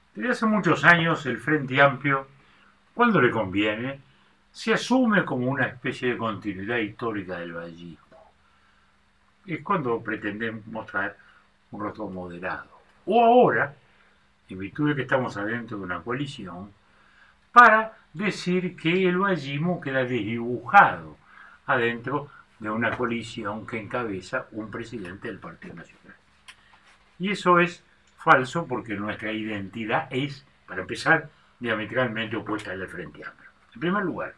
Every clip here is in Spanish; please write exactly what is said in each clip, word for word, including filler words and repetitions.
Desde hace muchos años el Frente Amplio, cuando le conviene, se asume como una especie de continuidad histórica del vallismo. Es cuando pretendemos mostrar un rostro moderado. O ahora, en virtud de que estamos adentro de una coalición, para decir que el vallismo queda desdibujado adentro de una coalición que encabeza un presidente del Partido Nacional. Y eso es falso porque nuestra identidad es, para empezar, diametralmente opuesta a la del Frente Amplio. En primer lugar,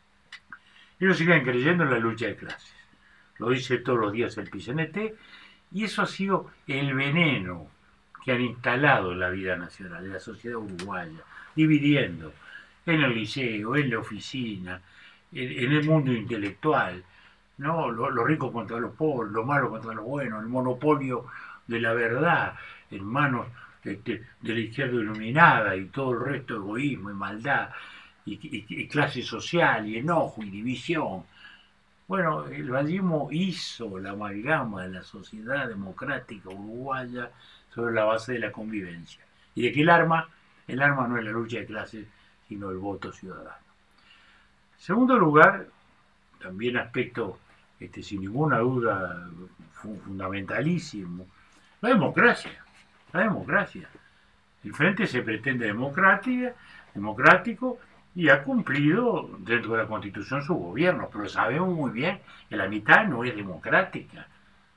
ellos siguen creyendo en la lucha de clases. Lo dice todos los días el P C N T y eso ha sido el veneno que han instalado en la vida nacional, en la sociedad uruguaya, dividiendo en el liceo, en la oficina, en, en el mundo intelectual, ¿no? Los lo ricos contra los pobres, lo malo contra lo bueno, el monopolio de la verdad en manos este, de la izquierda iluminada y todo el resto egoísmo y maldad y, y, y clase social y enojo y división. Bueno, el vallismo hizo la amalgama de la sociedad democrática uruguaya sobre la base de la convivencia. Y de que el arma, el arma no es la lucha de clases, sino el voto ciudadano. Segundo lugar, también aspecto este, sin ninguna duda fundamentalísimo, la democracia. La democracia. El Frente se pretende democrática, democrático y ha cumplido dentro de la Constitución su gobierno, pero sabemos muy bien que la mitad no es democrática.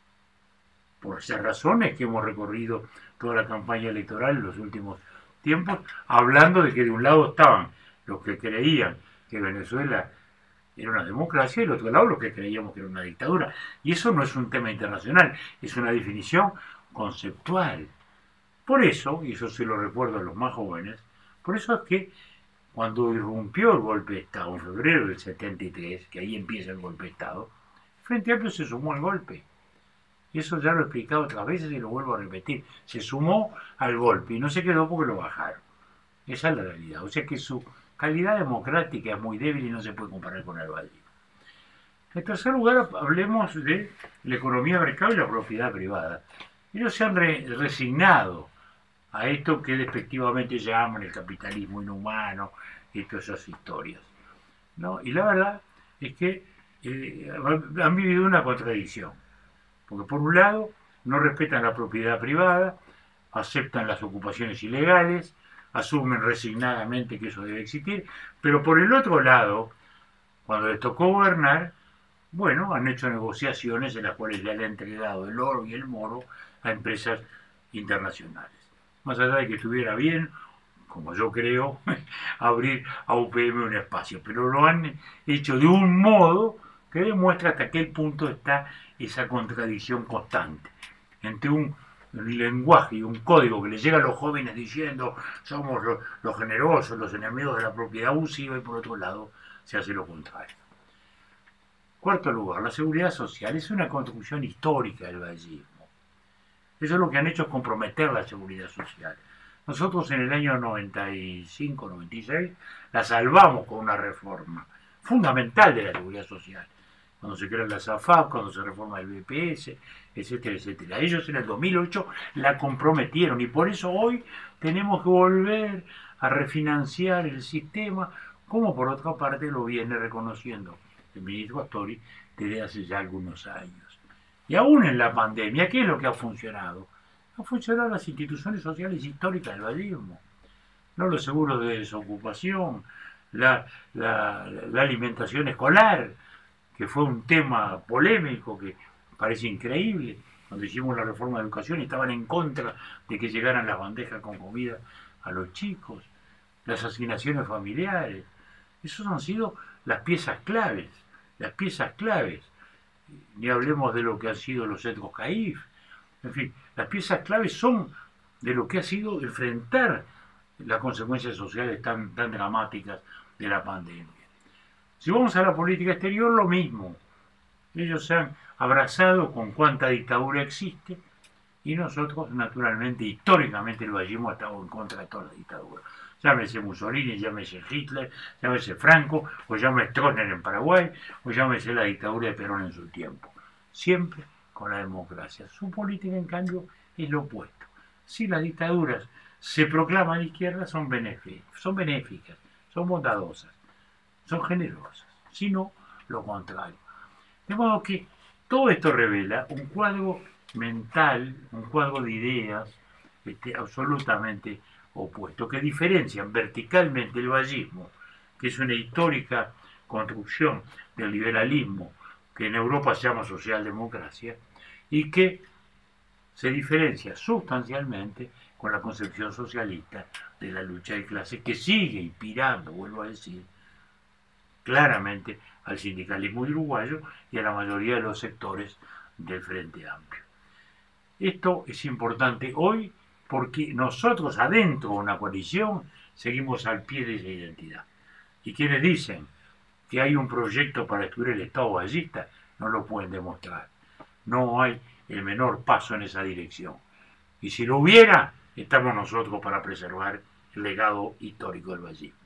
Por esas razones que hemos recorrido toda la campaña electoral en los últimos tiempos, hablando de que de un lado estaban los que creían que Venezuela era una democracia y del otro lado los que creíamos que era una dictadura. Y eso no es un tema internacional, es una definición conceptual. Por eso, y eso se lo recuerdo a los más jóvenes, por eso es que cuando irrumpió el golpe de Estado en febrero del setenta y tres, que ahí empieza el golpe de Estado, el Frente Amplio se sumó al golpe. Y eso ya lo he explicado otras veces y lo vuelvo a repetir. Se sumó al golpe y no se quedó porque lo bajaron. Esa es la realidad. O sea que su calidad democrática es muy débil y no se puede comparar con el Valle. En tercer lugar, hablemos de la economía mercado y la propiedad privada. Ellos se han re resignado a esto que despectivamente llaman el capitalismo inhumano y todas esas historias, ¿no? Y la verdad es que eh, han vivido una contradicción, porque por un lado no respetan la propiedad privada, aceptan las ocupaciones ilegales, asumen resignadamente que eso debe existir, pero por el otro lado, cuando les tocó gobernar, bueno, han hecho negociaciones en las cuales le han entregado el oro y el moro a empresas internacionales. Más allá de que estuviera bien, como yo creo, abrir a U P M un espacio, pero lo han hecho de un modo que demuestra hasta qué punto está esa contradicción constante entre un lenguaje y un código que le llega a los jóvenes diciendo somos los, los generosos, los enemigos de la propiedad abusiva, y por otro lado se hace lo contrario. Cuarto lugar, la seguridad social es una construcción histórica del vallismo. Eso es lo que han hecho, es comprometer la seguridad social. Nosotros en el año noventa y cinco noventa y seis la salvamos con una reforma fundamental de la seguridad social. Cuando se crea la SAFAP, cuando se reforma el B P S, etcétera, etcétera. Ellos en el dos mil ocho la comprometieron y por eso hoy tenemos que volver a refinanciar el sistema, como por otra parte lo viene reconociendo el ministro Astori desde hace ya algunos años. Y aún en la pandemia, ¿qué es lo que ha funcionado? Han funcionado las instituciones sociales históricas del vallismo, no los seguros de desocupación, la, la, la alimentación escolar, que fue un tema polémico que parece increíble. Cuando hicimos la reforma de educación estaban en contra de que llegaran las bandejas con comida a los chicos, las asignaciones familiares. Esas han sido las piezas claves, las piezas claves. Ni hablemos de lo que han sido los centros C A I F. En fin, las piezas claves son de lo que ha sido enfrentar las consecuencias sociales tan, tan dramáticas de la pandemia. Si vamos a la política exterior, lo mismo. Ellos se han abrazado con cuánta dictadura existe y nosotros, naturalmente, históricamente, el vallismo ha estado en contra de todas las dictaduras. Llámese Mussolini, llámese Hitler, llámese Franco, o llámese Stroessner en Paraguay, o llámese la dictadura de Perón en su tiempo. Siempre con la democracia. Su política, en cambio, es lo opuesto. Si las dictaduras se proclaman izquierdas son benéficas, son benéficas, son bondadosas, son generosas, sino lo contrario. De modo que todo esto revela un cuadro mental, un cuadro de ideas este, absolutamente opuesto, que diferencian verticalmente el vallismo, que es una histórica construcción del liberalismo, que en Europa se llama socialdemocracia, y que se diferencia sustancialmente con la concepción socialista de la lucha de clases, que sigue inspirando, vuelvo a decir, claramente al sindicalismo uruguayo y a la mayoría de los sectores del Frente Amplio. Esto es importante hoy porque nosotros adentro de una coalición seguimos al pie de esa identidad. Y quienes dicen que hay un proyecto para destruir el Estado ballista no lo pueden demostrar. No hay el menor paso en esa dirección. Y si lo hubiera, estamos nosotros para preservar el legado histórico del vallismo.